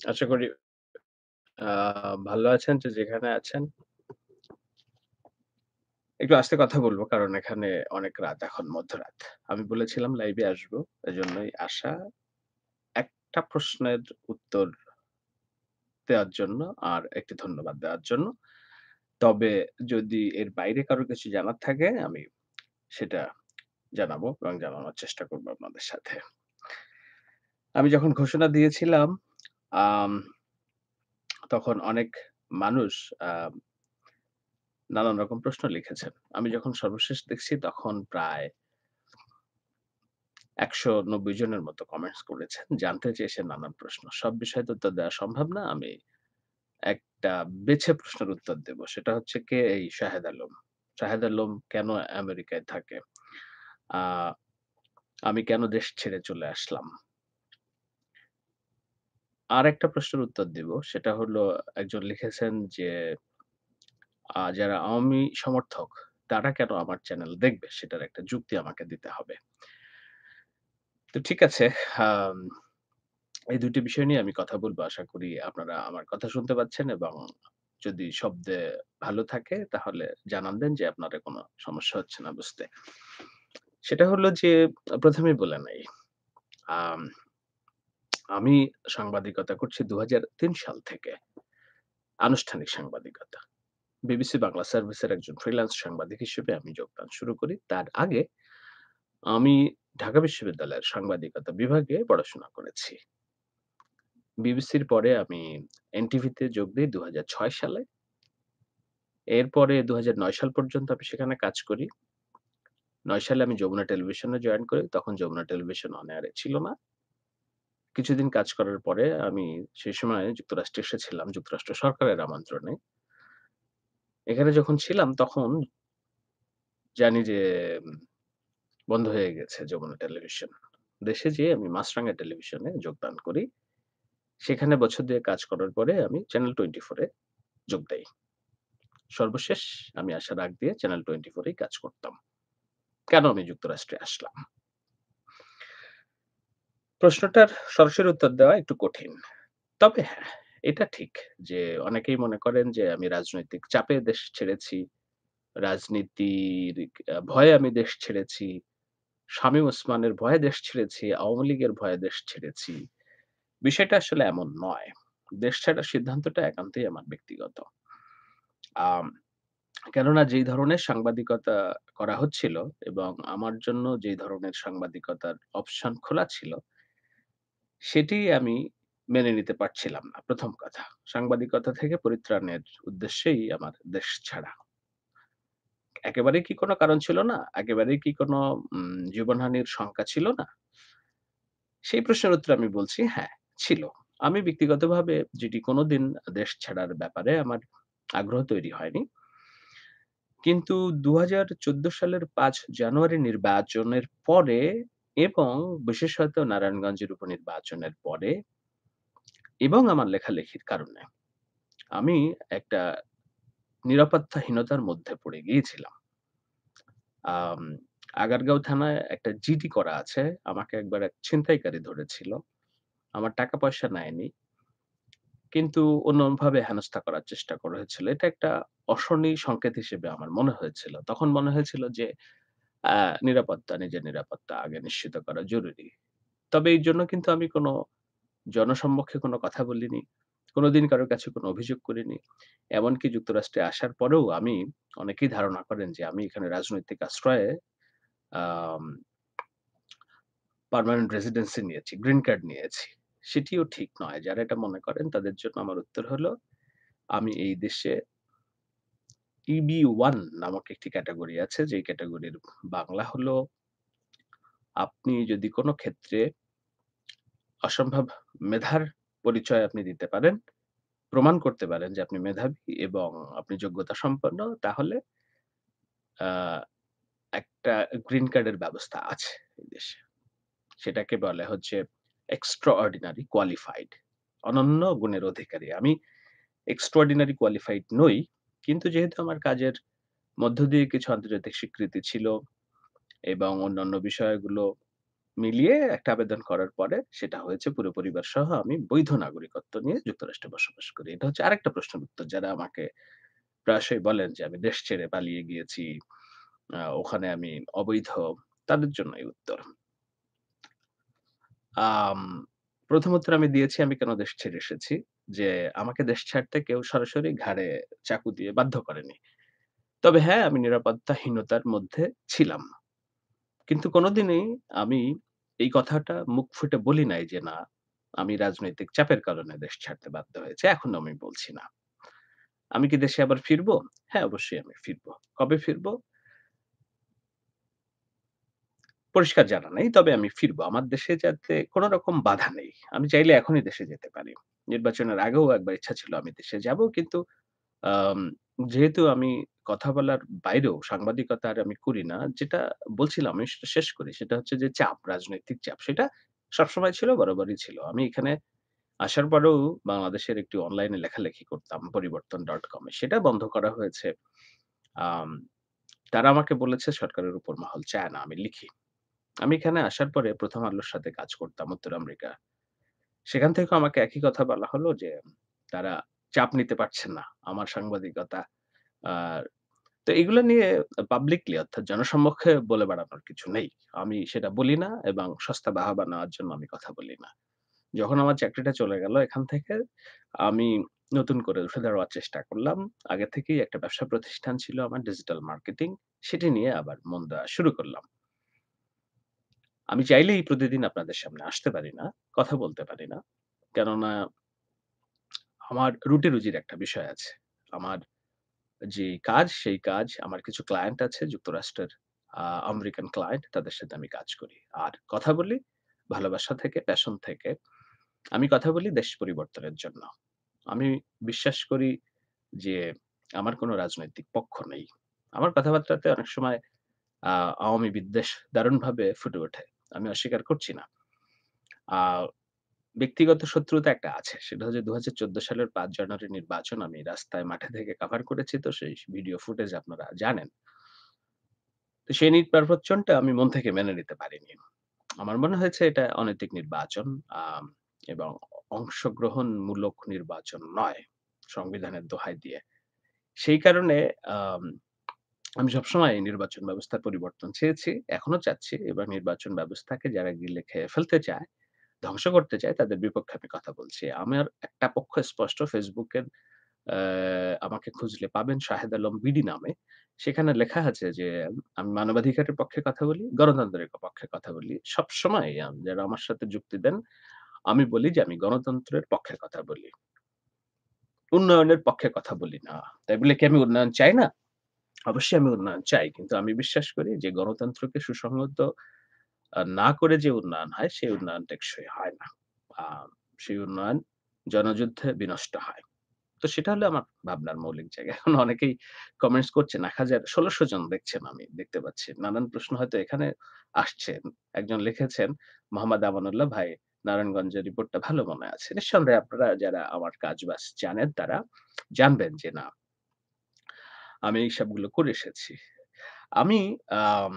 আশা করি আ ভালো আছেন যে যেখানে আছেন। একটু আস্তে কথা বলব কারণ এখানে অনেক রাত এখন মধ্যরাত। আমি বলেছিলাম লাইভে আসবো। এজন্যই আসা। একটা প্রশ্নের উত্তর দেওয়ার জন্য আর একটি ধন্যবাদ দেওয়ার জন্য। তবে যদি এর বাইরে কারো কিছু জানার থাকে আমি সেটা জানাবো এবং জানানোর চেষ্টা করব আপনাদের সাথে। আমি যখন ঘোষণা দিয়েছিলাম আম তখন অনেক মানুষ আ নানান রকম প্রশ্ন লিখেছেন। আমি যখন সর্বশেষ দেখছি তখন প্রায় ১৯০ জনের মতো কমেন্টস করেছেন। জানতে চেয়েছেন নানান প্রশ্ন। সব বিষয়ে তো উত্তর দেওয়া সম্ভব না। আমি একটা বেছে প্রশ্নের উত্তর দেব। সেটা হচ্ছে কে এই শাহেদ আলম? শাহেদ আলম কেন আমেরিকায় থাকে? আ আমি কেন দেশ ছেড়ে চলে আসলাম? আরেকটা প্রশ্নের উত্তর দিব। সেটা হলো একজন লিখেছেন যে, যারা আওয়ামী সমর্থক তারা কেন আমার চ্যানেল দেখবে? সেটার একটা যুক্তি আমাকে দিতে হবে। তো ঠিক আছে। আম এই ২ টি বিষয় নিয়ে আমি কথা বলব। আশা করি আপনারা আমার কথা শুনতে পাচ্ছেন এবং যদি শব্দে ভালো থাকে তাহলে জানান দেন যে আপনাদের কোন সমস্যা হচ্ছে না বুঝতে। সেটা হলো যে ১ম এই বলে নেই। আম আমি সাংবাদিকতা করছি ২০০৩ সাল থেকে। আনুষ্ঠানিক সাংবাদিকতা। বিবিসি বাংলা সার্ভিসের একজন ফ্রিল্যান্স সাংবাদিক হিসেবে আমি যোগদান শুরু করি। তার আগে আমি ঢাকা বিশ্ববিদ্যালয়ের সাংবাদিকতা বিভাগে পড়াশোনা করেছি। বিবিসির পরে আমি এনটিভিতে যোগ দেই ২০০৬ সালে। এরপরে ২০০৯ সাল পর্যন্ত আমি সেখানে কাজ করি। ৯ সালে আমি যমুনা টেলিভিশনে জয়েন করি। তখন যমুনা টেলিভিশন অন এয়ার এ ছিল না। কিছুদিন কাজ করার পরে আমি সেই সময় যুক্তরাষ্ট্রে এসেছিলাম যুক্তরাষ্ট্র সরকারের আমন্ত্রণে। এখানে যখন ছিলাম তখন জানি যে উম বন্ধ হয়ে গেছে যমুনা টেলিভিশন। দেশে যেয়ে আমি মাছরাঙা টেলিভিশনে যোগদান করি। সেখানে বছর ২ এক কাজ করার পরে আমি চ্যানেল 24 এ যোগ দেই। সর্বশেষ আমি আসার আগ দিয়ে চ্যানেল 24 এই কাজ করতাম। কেন আমি যুক্তরাষ্ট্রে আসলাম? প্রশ্নটার সরাসরি উত্তর দেওয়া একটু কঠিন। তবে হ্যাঁ, এটা ঠিক যে অনেকেই মনে করেন যে আমি রাজনৈতিক চাপে দেশ ছেড়েছি। রাজনীতির ভয়ে আমি দেশ ছেড়েছি। শামীম ওসমানের ভয়ে দেশ ছেড়েছি, আওয়ামী লীগের ভয়ে দেশ ছেড়েছি। বিষয়টা আসলে এমন নয়। দেশ ছাড়ার সিদ্ধান্তটা একান্তই আমার ব্যক্তিগত। আম কেননা যেই ধরনের সাংবাদিকতা করা হচ্ছিল এবং আমার জন্য যেই ধরনের সাংবাদিকতার অপশন খোলা ছিল, সেটি আমি মেনে নিতে পারছিলাম না, ১ম কথা। সাংবাদিকতা থেকে পরিত্রাণের উদ্দেশ্যেই আমার দেশ ছাড়া। একেবারেই কি কোনো কারণ ছিল না? একেবারেই কি কোনো জীবনহানির শঙ্কা ছিল না? সেই প্রশ্নের উত্তরে আমি বলছি হ্যাঁ, ছিল। আমি ব্যক্তিগতভাবে যেটি কোনোদিন দেশ ছাড়ার ব্যাপারে আমার আগ্রহ তৈরি হয়নি। কিন্তু ২০১৪ সালের ৫ জানুয়ারি নির্বাচনের পরে এবং বিশেষত নারায়ণগঞ্জের উপনির্বাচনের পরে এবং আমার লেখালেখির কারণে আমি একটা নিরাপত্তাহীনতার মধ্যে পড়ে গিয়েছিলাম। আম আগারগাঁও থানায় একটা জিডি করা আছে। আমাকে একবার এক ছিনতাইকারী ধরেছিল। আমার টাকা-পয়সা নেয়নি। কিন্তু অন্যভাবে হেনস্থা করার চেষ্টা করা হয়েছিল। এটা একটা অশনি সংকেত হিসেবে আমার মনে হয়েছিল। তখন মনে হয়েছিল যে আ নিরাপত্তা, নিজের নিরাপত্তা আগে নিশ্চিত করা জরুরি। তবে এর জন্য কিন্তু আমি কোন জনসম্মুখে কোন কথা বলিনি। কোনদিন কারো কাছে কোন অভিযোগ করিনি। এমনকি যুক্তরাষ্ট্রে আসার পরেও আমি অনেকেই ধারণা করেন যে আমি এখানে রাজনৈতিক আশ্রয়ে আম পার্মানেন্ট রেসিডেন্সি নিয়েছি, গ্রিন কার্ড নিয়েছি। সেটিও ঠিক নয়। যারা এটা মনে করেন তাদের জন্য আমার উত্তর হলো, আমি এই দেশে EB1 নামক একটি ক্যাটেগরি আছে, যেই ক্যাটেগরির বাংলা হলো, আপনি যদি কোন ক্ষেত্রে অসম্ভব মেধার পরিচয় আপনি দিতে পারেন, প্রমাণ করতে পারেন যে আপনি মেধাবী এবং আপনি যোগ্যতা সম্পন্ন, তাহলে আ একটা গ্রিন কার্ডের ব্যবস্থা আছে এই দেশে। সেটাকে বলে হচ্ছে extraordinary qualified, অনন্য গুণের অধিকারী। আমি extraordinary qualified নই। কিন্তু যেহেতু আমার কাজের মধ্য দিয়ে কিছু আন্তর্জাতিক স্বীকৃতি ছিল এবং অন্যান্য বিষয়গুলো মিলিয়ে একটা আবেদন করার পরে সেটা হয়েছে পুরো পরিবার সহ আমি বৈধ নাগরিকত্ব নিয়ে যুক্তরাষ্ট্রে বসবাস করি। এটা হচ্ছে আরেকটা প্রশ্নের উত্তর যারা আমাকে প্রায়শই বলেন যে আমি দেশ ছেড়ে পালিয়ে গিয়েছি। ওখানে আমি অবৈধ। তাদের জন্য এই উত্তর। আম ১ম উত্তর আমি দিয়েছি আমি কেন দেশ ছেড়ে এসেছি। যে আমাকে দেশ ছাড়তে কেউ সরাসরি ঘাড়ে চাকু দিয়ে বাধ্য করেনি। তবে হ্যাঁ, আমি নিরাপত্তাহীনতার মধ্যে ছিলাম। কিন্তু কোনদিনই আমি এই কথাটা মুখ ফুটে বলি নাই যে, না, আমি রাজনৈতিক চাপের কারণে দেশ ছাড়তে বাধ্য হয়েছি। এখনো আমি বলছি না। আমি কি দেশে আবার ফিরবো? হ্যাঁ, অবশ্যই আমি ফিরবো। কবে ফিরবো? পরিষ্কার জানা নেই। তবে আমি ফিরবো। আমার দেশে যাতে কোন রকম বাধা নেই। আমি চাইলে এখনই দেশে যেতে পারি। নির্বাচনের আগেও একবার ইচ্ছা ছিল আমি দেশে যাবো। কিন্তু আম যেহেতু আমি কথা বলার বাইরেও সাংবাদিকতা আর আমি করি না। যেটা বলছিলাম আমি সেটা শেষ করি। সেটা হচ্ছে যে চাপ, রাজনৈতিক চাপ। সেটা সবসময় ছিল, বরাবরই ছিল। আমি এখানে আসার পরেও বাংলাদেশের একটি অনলাইনে লেখালেখি করতাম পরিবর্তন.com এ। সেটা বন্ধ করা হয়েছে। আম তারা আমাকে বলেছে সরকারের উপর মহল চায় না আমি লিখি। আমি এখানে আসার পরে 'প্রথম আলোর' সাথে কাজ করতাম উত্তর আমেরিকা। সেখান থেকেও আমাকে একই কথা বলা হলো যে, তারা চাপ নিতে পারছেন না আমার সাংবাদিকতা। আর তো এগুলো নিয়ে পাবলিকলি অর্থাৎ জনসম্মুখে বলে বেড়ানোর কিছু নেই। আমি সেটা বলি না এবং সস্তা বাহাবা নেওয়ার জন্য আমি কথা বলি না। যখন আমার চাকরিটা চলে গেল এখান থেকে আমি নতুন করে উঠে দাঁড়াবার চেষ্টা করলাম। আগে থেকেই একটা ব্যবসা প্রতিষ্ঠান ছিল আমার ডিজিটাল মার্কেটিং। সেটি নিয়ে আবার মন দেওয়া শুরু করলাম। আমি চাইলেই প্রতিদিন আপনাদের সামনে আসতে পারি না, কথা বলতে পারি না। কেননা আমার রুটি-রুজির একটা বিষয় আছে। আমার যে কাজ, সেই কাজ আমার কিছু ক্লায়েন্ট আছে যুক্তরাষ্ট্রের আমেরিকান ক্লায়েন্ট, তাদের সাথে আমি কাজ করি। আর কথা বলি ভালোবাসা থেকে, প্যাশন থেকে। আমি কথা বলি দেশ পরিবর্তনের জন্য। আমি বিশ্বাস করি যে আমার কোনো রাজনৈতিক পক্ষ নেই। আমার কথাবার্তাতে অনেক সময় আ আওয়ামী বিদ্বেষ দারুণভাবে ফুটে ওঠে। আমি অস্বীকার করছি না। আ ব্যক্তিগত শত্রুতা একটা আছে। সেটা হচ্ছে ২০১৪ সালের ৫ জানুয়ারির নির্বাচন আমি রাস্তায় মাঠে থেকে কভার করেছি তো সেই ভিডিও ফুটেজ আপনারা জানেন। তো সেই নির্বাচনটা আমি মন থেকে মেনে নিতে পারিনি। আমার মনে হয়েছে এটা অনৈতিক নির্বাচন আম এবং অংশগ্রহণমূলক নির্বাচন নয়, সংবিধানের দোহাই দিয়ে। সেই কারণে আম আমি সবসময় নির্বাচন ব্যবস্থার পরিবর্তন চেয়েছি, এখনো চাচ্ছি এবং নির্বাচন ব্যবস্থাকে যারা গিলে খেয়ে ফেলতে চায়, ধ্বংস করতে চায় তাদের বিপক্ষে আমি কথা বলছি। আমার একটা পক্ষ স্পষ্ট ফেসবুকের আমাকে খুঁজলে পাবেন শাহেদ আলম বিডি নামে। সেখানে লেখা আছে যে আমি মানবাধিকারের পক্ষে কথা বলি, গণতন্ত্রের পক্ষে কথা বলি। সবসময় যারা আমার সাথে যুক্তি দেন, আমি বলি যে আমি গণতন্ত্রের পক্ষে কথা বলি। উন্নয়নের পক্ষে কথা বলি না। তাই বলে কি আমি উন্নয়ন চাই না? অবশ্যই আমি উন্নয়ন চাই। কিন্তু আমি বিশ্বাস করি যে গণতন্ত্রকে সুসংহত না করে যে উন্নয়ন হয়, সেই উন্নয়ন টেকসই হয় না। আ সেই উন্নয়ন জনযুদ্ধে বিনষ্ট হয়। তো সেটা হলো আমার ভাবনার মৌলিক জায়গা। এখন অনেকেই কমেন্টস করছেন ১,১৬০০ জন দেখছেন আমি দেখতে পাচ্ছি। নানান প্রশ্ন হয়তো এখানে আসছে। একজন লিখেছেন, মোহাম্মদ আমানুল্লাহ ভাই নারায়ণগঞ্জের রিপোর্টটা ভালো মনে আছে। নিঃসন্দেহে আপনারা যারা আমার কাজ-বাজ জানেন তারা জানবেন যে না, আমি এইসবগুলো করে এসেছি। আমি আম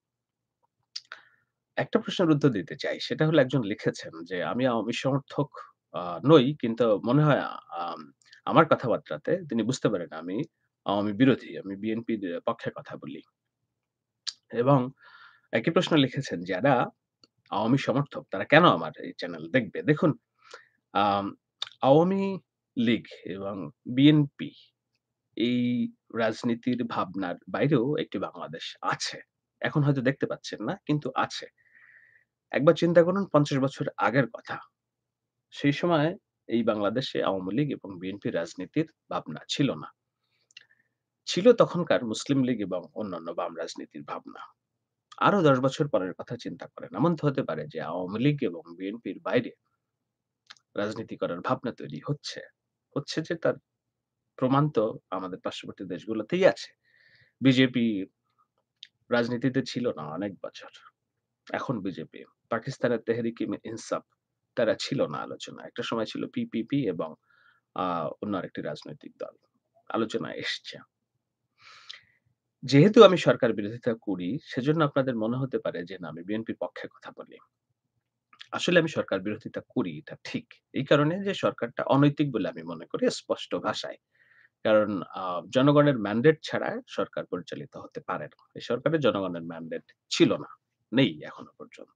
একটা প্রশ্নের উত্তর দিতে চাই। সেটা হলো একজন লিখেছেন যে, "আমি আওয়ামী সমর্থক আ নই। কিন্তু মনে হয় আম আমার কথাবার্তাতে তিনি বুঝতে পারেন আমি আওয়ামী বিরোধী। আমি বিএনপির পক্ষে কথা বলি।" এবং একই প্রশ্ন লিখেছেন, "যারা আওয়ামী সমর্থক তারা কেন আমার এই চ্যানেল দেখবে?" দেখুন, আম আওয়ামী লীগ এবং বিএনপি এই রাজনীতির ভাবনার বাইরেও একটি বাংলাদেশ আছে। এখন হয়তো দেখতে পাচ্ছেন না, কিন্তু আছে। একবার চিন্তা করুন ৫০ বছর আগের কথা। সেই সময় এই বাংলাদেশে আওয়ামী লীগ এবং বিএনপির রাজনীতির ভাবনা ছিল না। ছিল তখনকার মুসলিম লীগ এবং অন্যান্য বাম রাজনীতির ভাবনা। আরো ১০ বছর পরের কথা চিন্তা করেন। এমন তো হতে পারে যে আওয়ামী লীগ এবং বিএনপির বাইরে রাজনীতি করার ভাবনা তৈরি হচ্ছে। হচ্ছে যে তার প্রমাণ তো আমাদের পার্শ্ববর্তী দেশগুলোতেই আছে। বিজেপি রাজনীতিতে ছিল না অনেক বছর। এখন বিজেপি। পাকিস্তানের তেহরিক-ই-ইনসাফ তারা ছিল না আলোচনায়। একটা সময় ছিল পিপিপি এবং অন্য আরেকটি রাজনৈতিক দল। আলোচনায় এসছে। যেহেতু আমি সরকার বিরোধিতা করি, সেজন্য আপনাদের মনে হতে পারে যে না আমি বিএনপির পক্ষে কথা বলি। আসলে আমি সরকার বিরোধিতা করি এটা ঠিক। এই কারণে যে সরকারটা অনৈতিক বলে আমি মনে করি স্পষ্ট ভাষায়। কারণ আ জনগণের ম্যান্ডেট ছাড়া সরকার পরিচালিত হতে পারে না। এই সরকারের জনগণের ম্যান্ডেট ছিল না। নেই এখনো পর্যন্ত।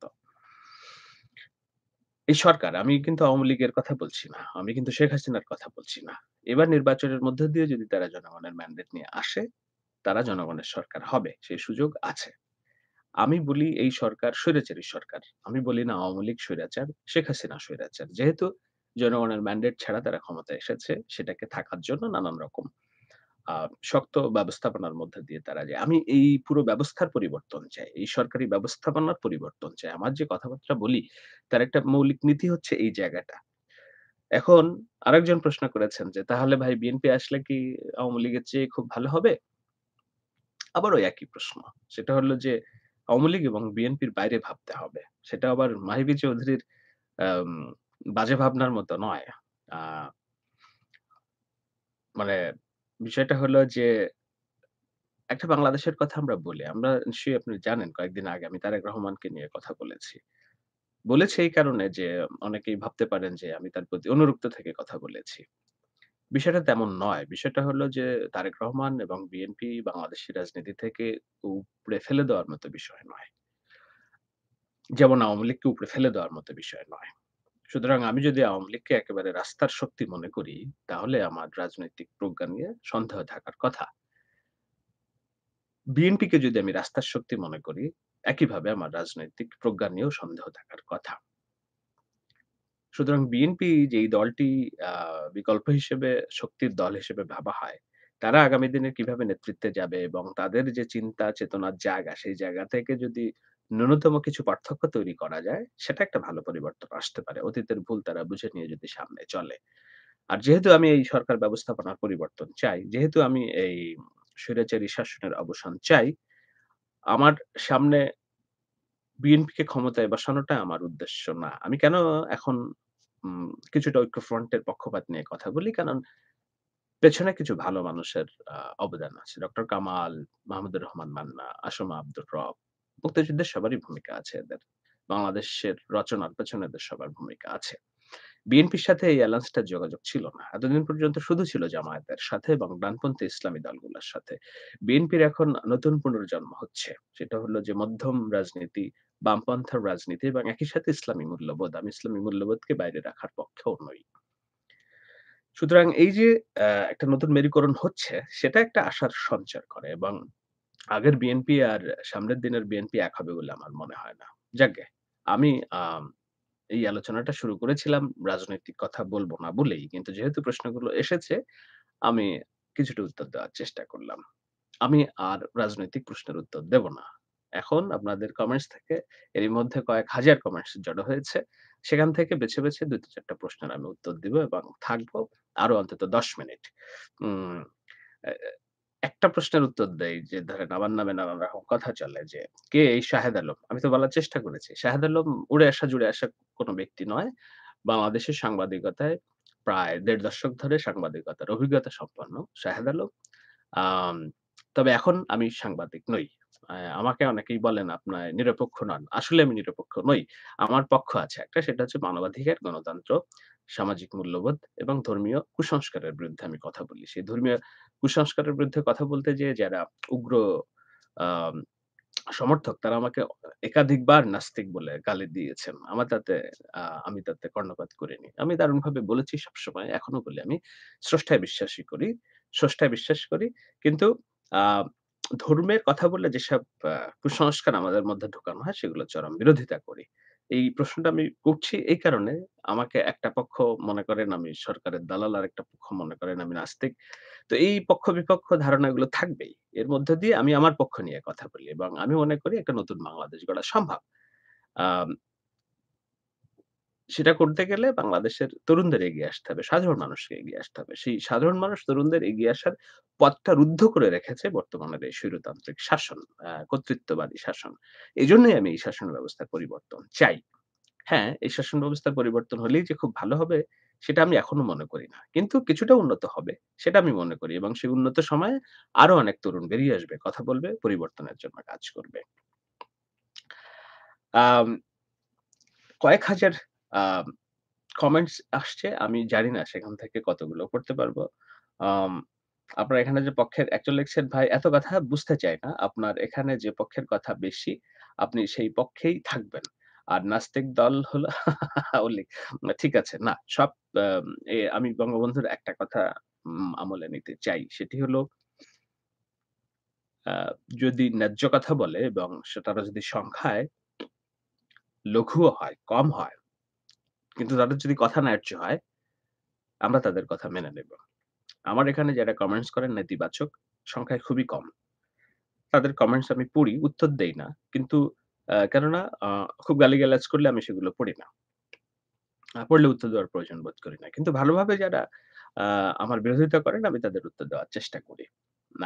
এই সরকার আমি কিন্তু আওয়ামী লীগের কথা বলছি না। আমি কিন্তু শেখ হাসিনার কথা বলছি না। এবার নির্বাচনের মধ্য দিয়ে যদি তারা জনগণের ম্যান্ডেট নিয়ে আসে, তারা জনগণের সরকার হবে। সেই সুযোগ আছে। আমি বলি এই সরকার স্বৈরাচারী সরকার। আমি বলি না আওয়ামী লীগ স্বৈরাচার, শেখ হাসিনা স্বৈরাচার। যেহেতু জনগণের ম্যান্ডেট ছাড়া তারা ক্ষমতায় এসেছে, সেটাকে থাকার জন্য নানান রকম আ শক্ত ব্যবস্থাপনার মধ্যে দিয়ে তারা যায়। আমি এই পুরো ব্যবস্থার পরিবর্তন চাই। এই সরকারি ব্যবস্থাপনার পরিবর্তন চাই। আমার যে কথাবার্তা বলি, তার একটা মৌলিক নীতি হচ্ছে এই জায়গাটা। এখন আরেকজন প্রশ্ন করেছেন যে, "তাহলে ভাই বিএনপি আসলে কি আওয়ামী লীগের চেয়ে খুব ভালো হবে?" আবারও একই প্রশ্ন। সেটা হলো যে আওয়ামী লীগ এবং বিএনপির বাইরে ভাবতে হবে। সেটা আবার মাহি চৌধুরীর আম বাজে ভাবনার মতো নয়। আ মানে বিষয়টা হলো যে একটা বাংলাদেশের কথা আমরা বলি। আমরা নিশ্চয়ই আপনি জানেন কয়েকদিন আগে আমি তারেক রহমানকে নিয়ে কথা বলেছি। বলেছি এই কারণে যে অনেকেই ভাবতে পারেন যে আমি তার প্রতি অনুরক্ত থেকে কথা বলেছি। বিষয়টা তেমন নয়। বিষয়টা হলো যে তারেক রহমান এবং বিএনপি বাংলাদেশী রাজনীতি থেকে উপড়ে ফেলে দেওয়ার মতো বিষয় নয়। যেমন আওয়ামী লীগকে উপড়ে ফেলে দেওয়ার মতো বিষয় নয়। সুতরাং আমি যদি আওয়ামী লীগকে একেবারে রাস্তার শক্তি মনে করি, তাহলে আমার রাজনৈতিক প্রজ্ঞা নিয়ে সন্দেহ থাকার কথা। বিএনপিকে যদি আমি রাস্তার শক্তি মনে করি, একইভাবে আমার রাজনৈতিক প্রজ্ঞা নিয়েও সন্দেহ থাকার কথা। সুতরাং বিএনপি যেই দলটি আ বিকল্প হিসেবে শক্তির দল হিসেবে ভাবা হয়, তারা আগামী দিনে কিভাবে নেতৃত্বে যাবে এবং তাদের যে চিন্তা চেতনার জায়গা, সেই জায়গা থেকে যদি ন্যূনতম কিছু পার্থক্য তৈরি করা যায়, সেটা একটা ভালো পরিবর্তন আসতে পারে। অতীতের ভুল তারা বুঝে নিয়ে যদি সামনে চলে। আর যেহেতু আমি এই সরকার ব্যবস্থাপনার পরিবর্তন চাই, যেহেতু আমি এই স্বৈরাচারী শাসনের অবসান চাই, আমার সামনে বিএনপিকে ক্ষমতায় বসানোটা আমার উদ্দেশ্য না। আমি কেন এখন কিছুটা ঐক্যফ্রন্টের পক্ষপাত নিয়ে কথা বলি? কারণ পেছনে কিছু ভালো মানুষের অবদান আছে। ডক্টর কামাল, মাহমুদুর রহমান মান্না, আসমা আব্দুর রব। মুক্তিযুদ্ধের সবারই ভূমিকা আছে এদের। বাংলাদেশের রচনার পেছনে এদের সবার ভূমিকা আছে। বিএনপির সাথে এই অ্যালায়েন্সটার যোগাযোগ ছিল না। এতদিন পর্যন্ত শুধু ছিল জামায়াতের সাথে এবং ডানপন্থী ইসলামী দলগুলোর সাথে। বিএনপির এখন নতুন পুনর্জন্ম হচ্ছে। সেটা হলো যে মধ্যম রাজনীতি, বামপন্থার রাজনীতি এবং একই সাথে ইসলামী মূল্যবোধ। আমি ইসলামী মূল্যবোধকে বাইরে রাখার পক্ষেও নই। সুতরাং এই যে একটা নতুন মেরুকরণ হচ্ছে, সেটা একটা আশার সঞ্চার করে এবং আগের বিএনপি আর সামনের দিনের বিএনপি এক হবে বলে আমার মনে হয় না। যাকগে, আমি আম এই আলোচনাটা শুরু করেছিলাম রাজনৈতিক কথা বলব না বলেই। কিন্তু যেহেতু প্রশ্নগুলো এসেছে, আমি কিছুটা উত্তর দেওয়ার চেষ্টা করলাম। আমি আর রাজনৈতিক প্রশ্নের উত্তর দেব না। এখন আপনাদের কমেন্টস থেকে এরই মধ্যে কয়েক হাজার কমেন্টস জড়ো হয়েছে। সেখান থেকে বেছে, বেছে ২-৪ টা প্রশ্নের আমি উত্তর দিব এবং থাকবো আরো অন্তত ১০ মিনিট। উম এ এ একটা প্রশ্নের উত্তর দেই যে ধরেন আমার নামে নানান রকম কথা চলে যে, "কে এই শাহেদ আলম?" আমি তো বলার চেষ্টা করেছি। শাহেদ আলম উড়ে আসা জুড়ে আসা কোন ব্যক্তি নয়। বাংলাদেশের সাংবাদিকতায় প্রায় ১.৫ দশক ধরে সাংবাদিকতার অভিজ্ঞতা সম্পন্ন শাহেদ আলম। আম তবে এখন আমি সাংবাদিক নই। আমাকে অনেকেই বলেন, "আপনার নিরপেক্ষ নন।" আসলে আমি নিরপেক্ষ নই। আমার পক্ষ আছে একটা, সেটা হচ্ছে মানবাধিকার, গণতন্ত্র, সামাজিক মূল্যবোধ এবং ধর্মীয় কুসংস্কারের বিরুদ্ধে আমি কথা বলি। সেই ধর্মীয় কুসংস্কারের বিরুদ্ধে কথা বলতে যেয়ে যারা উগ্র আম সমর্থক তারা আমাকে একাধিকবার নাস্তিক বলে গালি দিয়েছেন। আমি তাতে কর্ণপাত করিনি। আমি দারুণভাবে বলেছি সবসময়, এখনো বলি আমি স্রষ্টায় বিশ্বাসী করি। স্রষ্টায় বিশ্বাস করি। কিন্তু আ ধর্মের কথা বললে যেসব আ কুসংস্কার আমাদের মধ্যে ঢোকানো হয় সেগুলো চরম বিরোধিতা করি। এই প্রশ্নটা আমি করছি এই কারণে আমাকে একটা পক্ষ মনে করেন আমি সরকারের দালাল, আরেকটা পক্ষ মনে করেন আমি নাস্তিক। তো এই পক্ষ-বিপক্ষ ধারণাগুলো থাকবেই। এর মধ্য দিয়ে আমি আমার পক্ষ নিয়ে কথা বলি এবং আমি মনে করি একটা নতুন বাংলাদেশ গড়া সম্ভব। আম সেটা করতে গেলে বাংলাদেশের তরুণদের এগিয়ে আসতে হবে। সাধারণ মানুষকে এগিয়ে আসতে হবে। সেই সাধারণ মানুষ তরুণদের এগিয়ে আসার পথটা রুদ্ধ করে রেখেছে বর্তমানের এই স্বৈরতান্ত্রিক শাসন, কর্তৃত্ববাদী শাসন। এজন্যই আমি এই শাসন ব্যবস্থার পরিবর্তন চাই। হ্যাঁ, এই শাসন ব্যবস্থার পরিবর্তন হলেই যে খুব ভালো হবে সেটা আমি এখনো মনে করি না। কিন্তু কিছুটা উন্নত হবে, সেটা আমি মনে করি এবং সেই উন্নত সময়ে আরো অনেক তরুণ বেরিয়ে আসবে, কথা বলবে, পরিবর্তনের জন্য কাজ করবে। আম কয়েক হাজার আম কমেন্টস আসছে। আমি জানি না সেখান থেকে কতগুলো পড়তে পারবো। আম আপনার এখানে যে পক্ষের একজন লিখছেন, "ভাই এত কথা বুঝতে চাই না। আপনার এখানে যে পক্ষের কথা বেশি, আপনি সেই পক্ষেই থাকবেন। আর নাস্তিক দল হলো" ওলি ঠিক আছে। না, সব আম আমি বঙ্গবন্ধুর একটা কথা আমলে নিতে চাই। সেটি হলো আ যদি ন্যায্য কথা বলে এবং তারা যদি সংখ্যায় লঘুও হয়, কম হয়, কিন্তু তাদের যদি কথা ন্যায্য হয়, আমরা তাদের কথা মেনে নেব। আমার এখানে যারা কমেন্টস করেন নেতিবাচক, সংখ্যায় খুবই কম। তাদের কমেন্টস আমি পড়ি, উত্তর দেই না। কিন্তু কেননা খুব গালিগালাজ করলে আমি সেগুলো পড়ি না। পড়লে উত্তর দেওয়ার প্রয়োজন বোধ করি না। কিন্তু ভালোভাবে যারা আ আমার বিরোধিতা করেন, আমি তাদের উত্তর দেওয়ার চেষ্টা করি। না,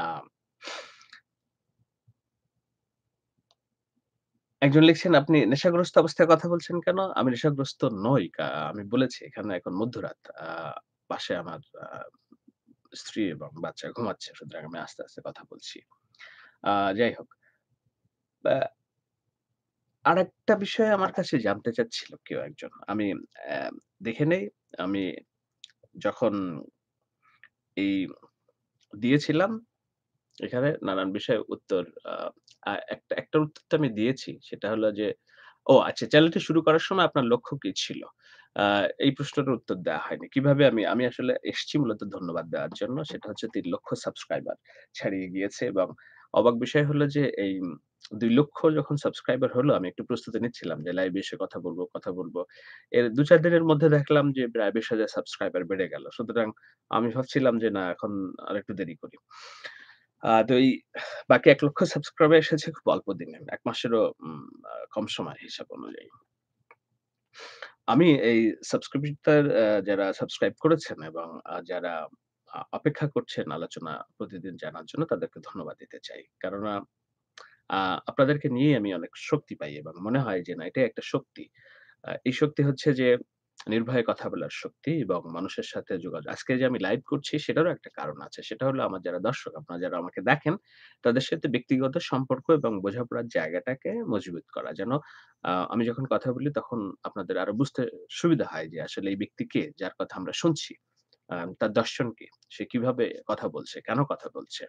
একজন লিখছেন, "আপনি নেশাগ্রস্ত অবস্থায় কথা বলছেন কেন?" আমি নেশাগ্রস্ত নই। আমি বলেছি এখানে এখন মধ্যরাত। পাশে আমার স্ত্রী এবং বাচ্চা ঘুমাচ্ছে। সুতরাং আমি আস্তে, আস্তে কথা বলছি। যাই হোক। আ আরেকটা বিষয় আমার কাছে জানতে চাচ্ছিল কেউ একজন। আমি অ্যা দেখে নেই। আমি যখন এই দিয়েছিলাম, এখানে নানান বিষয়ে উত্তর আ আ একটার উত্তর তো আমি দিয়েছি। সেটা হলো যে, ও আচ্ছা, চ্যানেলটি শুরু করার সময় আপনার লক্ষ্য কি ছিল? আ এই প্রশ্নটার উত্তর দেওয়া হয়নি। কিভাবে আমি আসলে এসছি মূলত ধন্যবাদ দেওয়ার জন্য। সেটা হচ্ছে ৩,০০,০০০ সাবস্ক্রাইবার ছাড়িয়ে গিয়েছে এবং অবাক বিষয় হলো যে এই ২,০০,০০০ যখন সাবস্ক্রাইবার হলো আমি একটু প্রস্তুতি নিচ্ছিলাম যে লাইভে এসে কথা বলব, কথা বলব। এর ২-৪ দিনের মধ্যে দেখলাম যে প্রায় ২০,০০০ সাবস্ক্রাইবার বেড়ে গেল। সুতরাং আমি ভাবছিলাম যে না, এখন আরেকটু দেরি করি। তো এই বাকি ১,০০,০০০ সাবস্ক্রাইবার এসেছে খুব অল্প দিনে। ১ মাসেরও কম সময় হিসাব অনুযায়ী। আমি এই সাবস্ক্রিপ্টর যারা সাবস্ক্রাইব করেছেন এবং যারা অপেক্ষা করছেন আলোচনা প্রতিদিন জানার জন্য তাদেরকে ধন্যবাদ দিতে চাই। কেননা আ আপনাদেরকে নিয়েই আমি অনেক শক্তি পাই এবং মনে হয় যে না, এটাই একটা শক্তি। এই শক্তি হচ্ছে যে নির্ভয়ে কথা বলার শক্তি এবং মানুষের সাথে যোগাযোগ। আজকে যে আমি লাইভ করছি সেটারও একটা কারণ আছে। সেটা হলো আমার যারা দর্শক, আপনারা যারা আমাকে দেখেন, তাদের সাথে ব্যক্তিগত সম্পর্ক এবং বোঝাপড়ার জায়গাটাকে মজবুত করা। যেন আমি যখন কথা বলি তখন আপনাদের আরো বুঝতে সুবিধা হয় যে আসলে এই ব্যক্তি কে, যার কথা আমরা শুনছি। তার দর্শন কি? সে কিভাবে কথা বলছে? কেন কথা বলছে?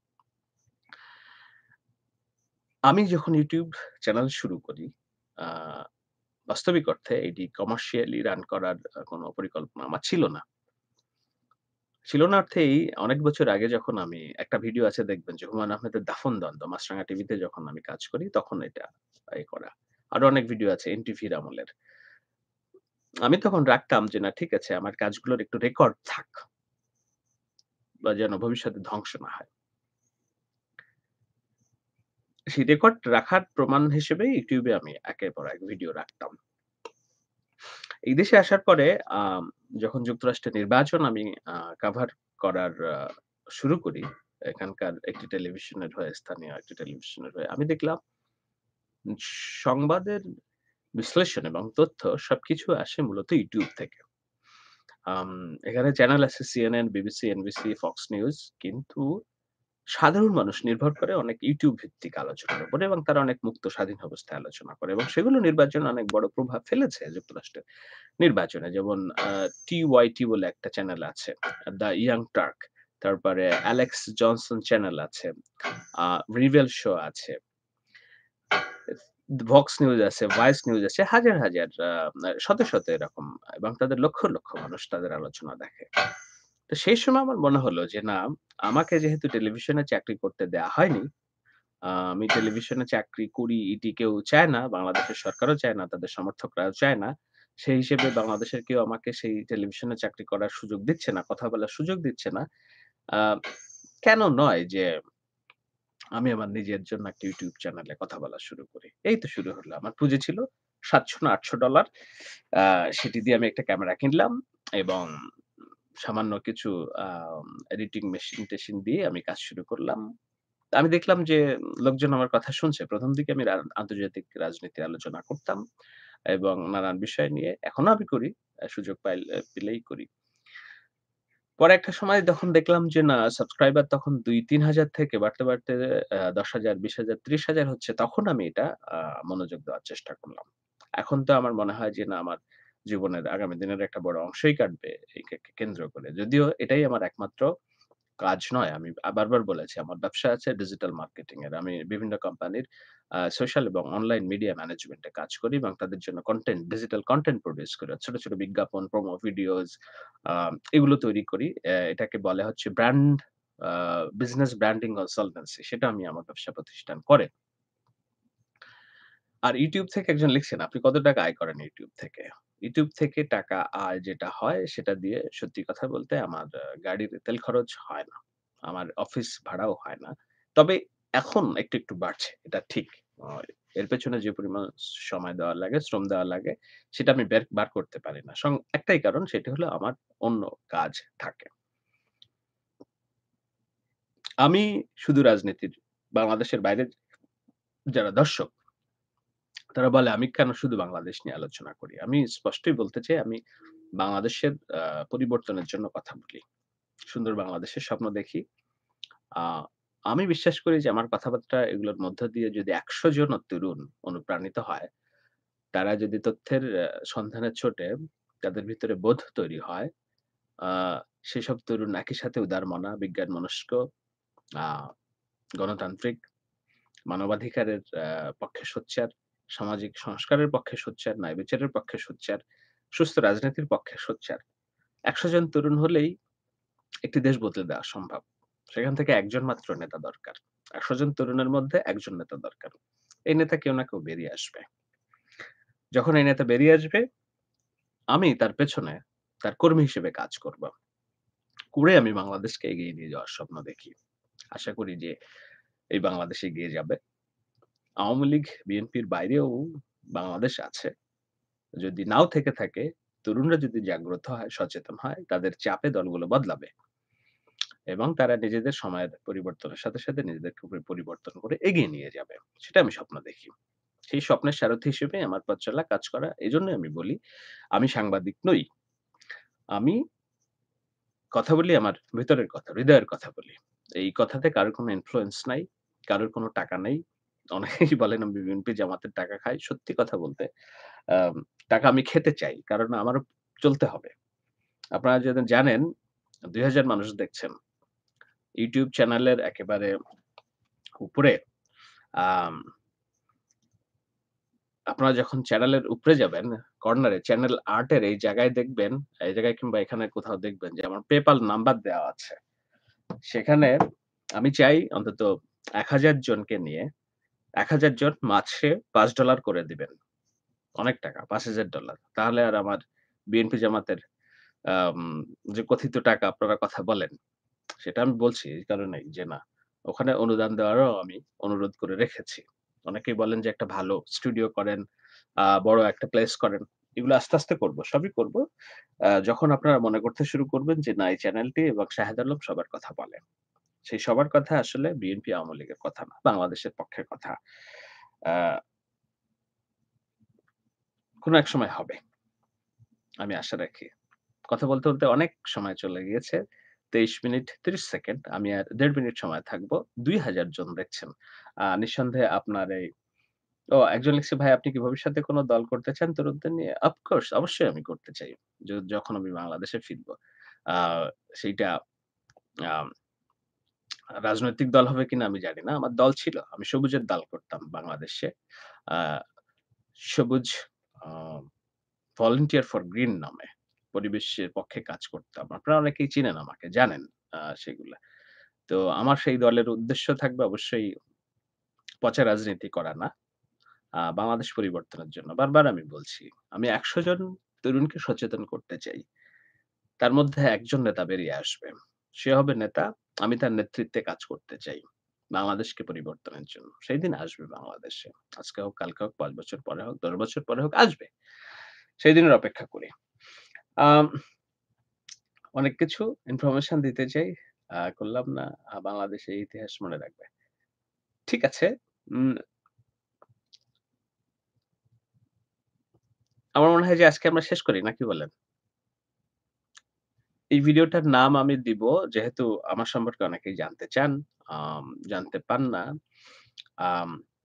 আমি যখন YouTube চ্যানেল শুরু করি, আ বাস্তবিক অর্থে এটি কমার্শিয়ালি রান করার কোন পরিকল্পনা আমার ছিল না। ছিল না অর্থেই অনেক বছর আগে যখন আমি একটা ভিডিও আছে দেখবেন যে হুমায়ূন আহমেদের 'দাফন দ্বন্দ্ব' মাছরাঙা টিভিতে যখন আমি কাজ করি তখন এটা করা। আরো অনেক ভিডিও আছে এনটিভির আমলের। আমি তখন রাখতাম যে না, ঠিক আছে, আমার কাজগুলোর একটু রেকর্ড থাক বা যেন ভবিষ্যতে ধ্বংস না হয়। সেই রেকর্ড রাখার প্রমাণ হিসেবেই YouTube এ আমি একের পর এক ভিডিও রাখতাম। এই দেশে আসার পরে আম যখন যুক্তরাষ্ট্রের নির্বাচন আমি কাভার করার শুরু করি, এখানকার একটি টেলিভিশনের হয়ে, স্থানীয় একটি টেলিভিশনের হয়ে, আমি দেখলাম উম সংবাদের বিশ্লেষণ এবং তথ্য সবকিছু আসে মূলত YouTube থেকে। আম এখানে চ্যানেল আছে CNN, BBC, NBC, Fox News, কিন্তু সাধারণ মানুষ নির্ভর করে অনেক YouTube ভিত্তিক আলোচনার উপরে এবং তারা অনেক মুক্ত স্বাধীন অবস্থায় আলোচনা করে এবং সেগুলো নির্বাচনে অনেক বড় প্রভাব ফেলেছে যুক্তরাষ্ট্রের নির্বাচনে। যেমন TYT বলে একটা চ্যানেল আছে, দ্য ইয়াং টার্ক। তারপরে অ্যালেক্স জনসন চ্যানেল আছে। আ রিভেল শো আছে। ভক্স নিউজ আছে, ভয়েস নিউজ আছে। হাজার, হাজার শত, শত এরকম এবং তাদের লক্ষ, লক্ষ মানুষ তাদের আলোচনা দেখে। তো সেই সময় আমার মনে হলো যে না, আমাকে যেহেতু টেলিভিশনে চাকরি করতে দেয়া হয়নি, আমি টেলিভিশনে চাকরি করি এটি কেউ চায় না। বাংলাদেশের সরকারও চায় না, তাদের সমর্থকরাও চায় না। সেই হিসেবে বাংলাদেশের কেউ আমাকে সেই টেলিভিশনে চাকরি করার সুযোগ দিচ্ছে না, কথা বলার সুযোগ দিচ্ছে না। আ কেন নয় যে আমি আমার নিজের জন্য একটা YouTube চ্যানেলে কথা বলা শুরু করি। এই তো শুরু হলো। আমার পুঁজি ছিল $৭০০ না $৮০০। আ সেটি দিয়ে আমি একটা ক্যামেরা কিনলাম এবং সামান্য কিছু এডিটিং মেশিন-টেশিন দিয়ে আমি কাজ শুরু করলাম। আমি দেখলাম যে লোকজন আমার কথা শুনছে। ১ম দিকে আমি আন্তর্জাতিক রাজনীতির আলোচনা করতাম। এবং নানান বিষয় নিয়ে এখনো আমি করি। সুযোগ পেলেই করি। পরে একটা সময় যখন দেখলাম যে না সাবস্ক্রাইবার তখন ২-৩ হাজার থেকে বাড়তে ১০,০০০, ২০,০০০, ৩০,০০০ হচ্ছে তখন আমি এটা আ মনোযোগ দেওয়ার চেষ্টা করলাম। এখন তো আমার মনে হয় যে না আমার জীবনের আগামী দিনের একটা বড় অংশই কাটবে একে কেন্দ্র করে। যদিও এটাই আমার একমাত্র কাজ নয়। আমি বারবার বলেছি আমার ব্যবসা আছে ডিজিটাল মার্কেটিং এর। আমি বিভিন্ন কোম্পানির সোশ্যাল এবং অনলাইন মিডিয়া ম্যানেজমেন্ট এ কাজ করি এবং তাদের জন্য ডিজিটাল কনটেন্ট প্রোডিউস করি। ছোট বিজ্ঞাপন, প্রোমো ভিডিওস আ এগুলো তৈরি করি। এটাকে বলে হচ্ছে আ বিজনেস ব্র্যান্ডিং কনসালটেন্সি। সেটা আমি আমার ব্যবসা প্রতিষ্ঠান করে। আর YouTube থেকে একজন লিখছেন, "আপনি কত টাকা আয় করেন YouTube থেকে?" YouTube থেকে টাকা আয় যেটা হয় সেটা দিয়ে সত্যি কথা বলতে আমার গাড়ির তেল খরচ হয় না। আমার অফিস ভাড়াও হয় না। তবে এখন একটু বাড়ছে। এটা ঠিক। আ এর পেছনে যে পরিমাণ সময় দেওয়া লাগে, শ্রম দেওয়া লাগে সেটা আমি বার করতে পারি না। একটাই কারণ সেটা হলো আমার অন্য কাজ থাকে। আমি শুধু রাজনীতির বাংলাদেশের বাইরে যারা দর্শক তারা বলে আমি কেন শুধু বাংলাদেশ নিয়ে আলোচনা করি। আমি স্পষ্টই বলতে চাই আমি বাংলাদেশের পরিবর্তনের জন্য কথা বলি। সুন্দর বাংলাদেশের স্বপ্ন দেখি। আ আমি বিশ্বাস করি যে আমার কথাবার্তা এগুলোর মধ্য দিয়ে যদি ১০০ জন তরুণ অনুপ্রাণিত হয়, তারা যদি তথ্যের সন্ধানে ছোটে, তাদের ভিতরে বোধ তৈরি হয়, আ সেসব তরুণ একই সাথে উদারমনা, বিজ্ঞানমনস্ক, আ গণতান্ত্রিক, মানবাধিকারের পক্ষে সোচ্চার, সামাজিক সংস্কারের পক্ষে সোচ্চার, ন্যায় বিচারের পক্ষে সোচ্চার, সুস্থ রাজনীতির পক্ষে সোচ্চার। ১০০ জন তরুণ হলেই একটি দেশ বদলে দেওয়া সম্ভব। সেখান থেকে একজন মাত্র নেতা দরকার। ১০০ জন তরুণের মধ্যে একজন নেতা দরকার। এই নেতা কেউ না কেউ বেরিয়ে আসবে। যখন এই নেতা বেরিয়ে আসবে, আমি তার পেছনে তার কর্মী হিসেবে কাজ করব। করে আমি বাংলাদেশকে এগিয়ে নিয়ে যাওয়ার স্বপ্ন দেখি। আশা করি যে এই বাংলাদেশ এগিয়ে যাবে। আওয়ামী লীগ, বিএনপির বাইরেও বাংলাদেশ আছে। যদি নাও থেকে থাকে, তরুণরা যদি জাগ্রত হয়, সচেতন হয়, তাদের চাপে দলগুলো বদলাবে। এবং তারা নিজেদের সময়ের পরিবর্তনের সাথে নিজেদেরকে পরিবর্তন করে এগিয়ে নিয়ে যাবে। সেটা আমি স্বপ্ন দেখি। সেই স্বপ্নের সারথি হিসেবে আমার পথ চলা, কাজ করা। এজন্যই আমি বলি, আমি সাংবাদিক নই। আমি কথা বলি আমার ভেতরের কথা, হৃদয়ের কথা বলি। এই কথাতে কারো কোনো ইনফ্লুয়েন্স নাই, কারোর কোনো টাকা নেই। অনেকেই বলেন আমি বিএনপি জামাতের টাকা খাই। সত্যি কথা বলতে আম টাকা আমি খেতে চাই। কারণ আমারও চলতে হবে। আপনারা যদি জানেন ২,০০০ মানুষ দেখছেন। YouTube চ্যানেলের একেবারে উপরে আম আপনারা যখন চ্যানেলের উপরে যাবেন, কর্নারে চ্যানেল ৮ এর এই জায়গায় দেখবেন, এই জায়গায় কিংবা এখানে কোথাও দেখবেন যে আমার PayPal নাম্বার দেওয়া আছে। সেখানে আমি চাই অন্তত ১,০০০ জনকে নিয়ে ১,০০০ জন মাসে $৫ করে দিবেন। অনেক টাকা $৫,০০০ তাহলে আর আমার বিএনপি জামাতের আম যে কথিত টাকা আপনারা কথা বলেন, সেটা আমি বলছি এই কারণেই যে না, ওখানে অনুদান দেওয়ারও আমি অনুরোধ করে রেখেছি। অনেকেই বলেন যে একটা ভালো স্টুডিও করেন, বড় একটা প্লেস করেন। এগুলো আস্তে করব। সবই করব। যখন আপনারা মনে করতে শুরু করবেন যে না এই চ্যানেলটি এবং শাহেদ আলম সবার কথা বলে। সেই সবার কথা আসলে বিএনপি আওয়ামী লীগের কথা না। বাংলাদেশের পক্ষের কথা। আ কোন এক সময় হবে। আমি আশা রাখি। কথা বলতে অনেক সময় চলে গিয়েছে। ২৩ মিনিট ৩০ সেকেন্ড। আমি আর ১.৫ মিনিট সময় থাকবো। ২,০০০ জন দেখছেন। নিঃসন্দেহে আপনার এই একজন লিখছে, "ভাই আপনি কি ভবিষ্যতে কোন দল করতে চান তরুণদের নিয়ে?" অফকোর্স অবশ্যই আমি করতে চাই। যখন আমি বাংলাদেশে ফিরবো। আ সেইটা আম রাজনৈতিক দল হবে কিনা আমি জানি না। আমার দল ছিল। আমি সবুজের দল করতাম বাংলাদেশে। আ সবুজ আ ভলান্টিয়ার ফর গ্রিন নামে পরিবেশের পক্ষে কাজ করতাম। আপনারা অনেকেই চিনেন আমাকে, জানেন সেগুলা। তো আমার সেই দলের উদ্দেশ্য থাকবে অবশ্যই পচা রাজনীতি করা না। বাংলাদেশ পরিবর্তনের জন্য। বারবার আমি বলছি। আমি ১০০ জন তরুণকে সচেতন করতে চাই। তার মধ্যে একজন নেতা বেরিয়ে আসবে। সে হবে নেতা, আমি তার নেতৃত্বে কাজ করতে চাই। বাংলাদেশকে পরিবর্তনের জন্য। সেইদিন আসবে বাংলাদেশে। আজকে হোক, কালকে হোক, ৫ বছর পরে হোক, ১০ বছর পরে হোক, আসবে। সেই দিনের অপেক্ষা করি। আম অনেক কিছু ইনফরমেশন দিতে চাই। করলাম না। বাংলাদেশের ইতিহাস মনে রাখবে। ঠিক আছে। উম আমার মনে হয় যে আজকে আমরা শেষ করি নাকি বলেন? এই ভিডিওটার নাম আমি দিব যেহেতু আমার সম্পর্কে অনেকেই জানতে চান, জানতে পান না। আম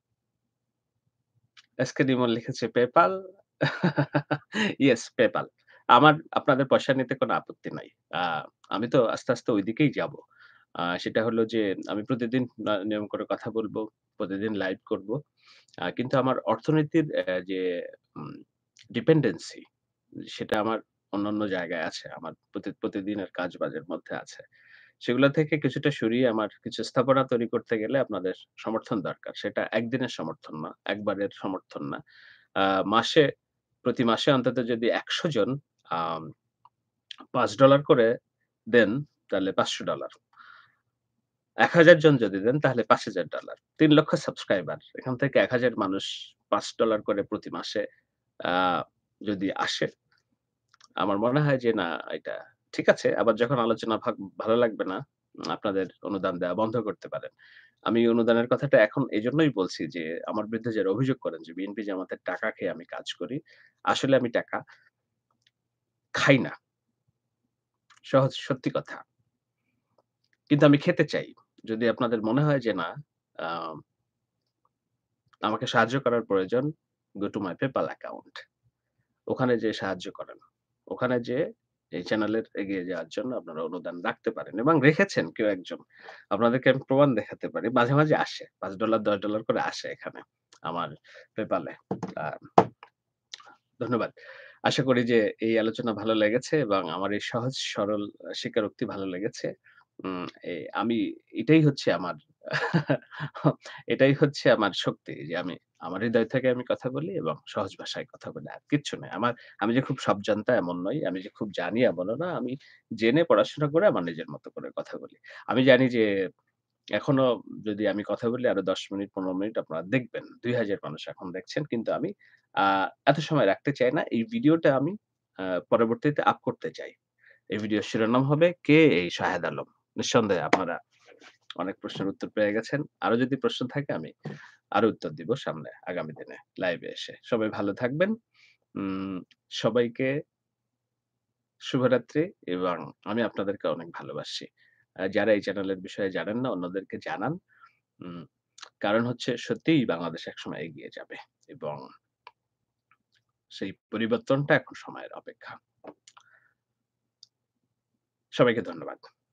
এসকে নিমন লিখেছে PayPal। Yes PayPal। আমার আপনাদের পয়সা নিতে কোনো আপত্তি নাই। আ আমি তো আস্তে, আস্তে ঐদিকেই যাবো। সেটা হলো যে আমি প্রতিদিন নিয়ম করে কথা বলবো, প্রতিদিন লাইভ করব। কিন্তু আমার অর্থনীতির যে উম ডিপেন্ডেন্সি সেটা আমার অন্যান্য জায়গায় আছে। আমার প্রতিদিনের কাজবাজের মধ্যে আছে। সেগুলা থেকে কিছুটা সরিয়ে আমার কিছু স্থাপনা তৈরি করতে গেলে আপনাদের সমর্থন দরকার। সেটা একদিনের সমর্থন না, একবারের সমর্থন না। আ মাসে প্রতি মাসে অন্তত যদি ১০০ জন আম $৫ করে দেন, তাহলে $৫০০। ১,০০০ জন যদি দেন তাহলে $৫,০০০। ৩,০০,০০০ সাবস্ক্রাইবার। এখান থেকে ১,০০০ মানুষ $৫ করে প্রতি মাসে আ যদি আসে, আমার মনে হয় যে না এটা ঠিক আছে। আবার যখন আলোচনা ভালো লাগবে না, আপনাদের অনুদান দেওয়া বন্ধ করতে পারেন। আমি অনুদানের কথাটা এখন এজন্যই বলছি যে, আমার বিরুদ্ধে যারা অভিযোগ করেন যে বিএনপি জামাতের টাকা খেয়ে আমি কাজ করি। আসলে আমি টাকা খাই না। সত্যি কথা। কিন্তু আমি খেতে চাই। যদি আপনাদের মনে হয় যে না, আ আমাকে সাহায্য করার প্রয়োজন, go to my PayPal account। ওখানে যেয়ে সাহায্য করেন। ওখানে যেয়ে এই চ্যানেলের এগিয়ে যাওয়ার জন্য আপনারা অনুদান রাখতে পারেন এবং রেখেছেন কেউ একজন। আপনাদেরকে আমি প্রমাণ দেখাতে পারি। মাঝে, মাঝে আসে। $৫ $১০ করে আসে এখানে আমার PayPal এ। আ ধন্যবাদ। আশা করি যে এই আলোচনা ভালো লেগেছে এবং আমার এই সহজ সরল স্বীকারোক্তি ভালো লেগেছে। উম এ আমি এটাই হচ্ছে আমার এটাই হচ্ছে আমার শক্তি যে আমার হৃদয় থেকে আমি কথা বলি এবং সহজ ভাষায় কথা বলি। আর কিচ্ছু নয়। আমি যে খুব সব জানতা এমন নই। আমি যে খুব জানি এমনও না। আমি জেনে পড়াশোনা করে আমার নিজের মতো করে কথা বলি। আমি জানি যে এখনো যদি আমি কথা বলি আরো ১০ মিনিট ১৫ মিনিট আপনারা দেখবেন। ২,০০০ মানুষ এখন দেখছেন। কিন্তু আমি আ এত সময় রাখতে চাই না। এই ভিডিওটা আমি পরবর্তীতে আপ করতে চাই। এই ভিডিওর শিরোনাম হবে "কে এই শাহেদ আলম?" নিঃসন্দেহে আপনারা অনেক প্রশ্নের উত্তর পেয়ে গেছেন। আরো যদি প্রশ্ন থাকে আমি আরো উত্তর দিব সামনে আগামী দিনে লাইভে এসে। সবাই ভালো থাকবেন। উম সবাইকে শুভরাত্রি এবং আমি আপনাদেরকে অনেক ভালোবাসি। যারা এই চ্যানেলের বিষয়ে জানেন না অন্যদেরকে জানান। উম কারণ হচ্ছে সত্যিই বাংলাদেশ একসময় এগিয়ে যাবে এবং সেই পরিবর্তনটা এখন সময়ের অপেক্ষা। সবাইকে ধন্যবাদ।